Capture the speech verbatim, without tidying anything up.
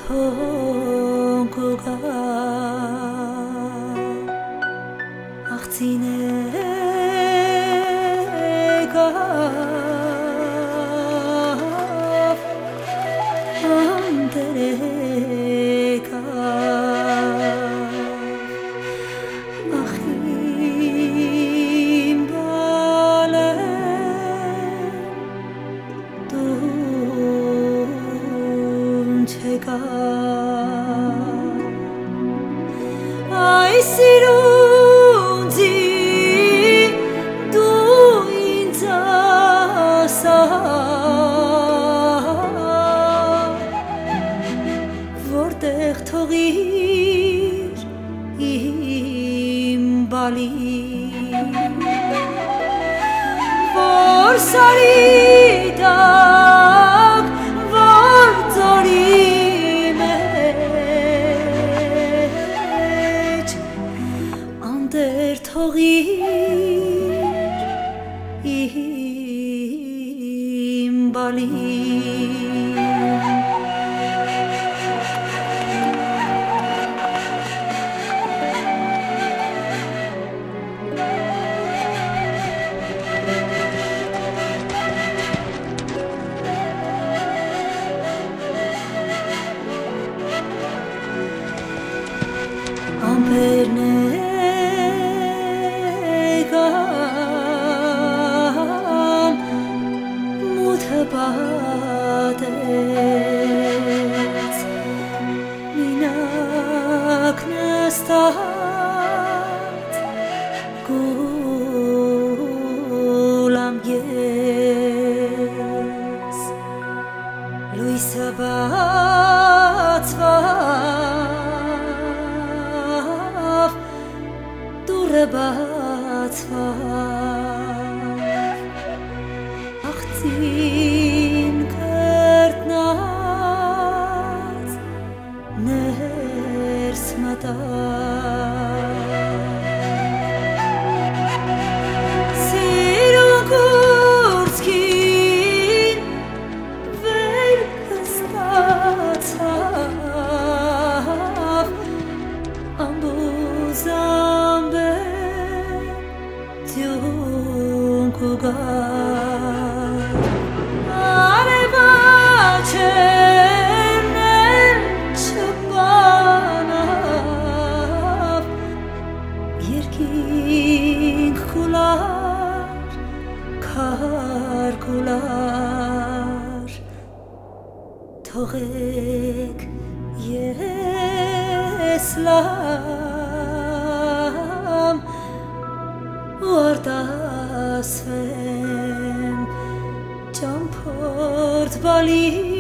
թողուգա աղցինեգա անտերեգա ախիմ բալե չեկա այս սիրունձի դու ինձ ասա որտեղ թողիր իմ բալին որ սարի տակ որ ձորի մեջ անտեր թողիր իմ բալին ամպերն եկան մութը պատեց մինակ նստած գուլամ ես լույսը բացվավ դուրը բացվավ աղցին կրտնած ներս մտավ սիրուն կուրծքին վեր կստացավ ամբուզամբե Գար արևաչերն էլ չպանավ երկինք կուլար քար կուլար թողեք ես լամ Որդասվեմ ճամփորդ բալի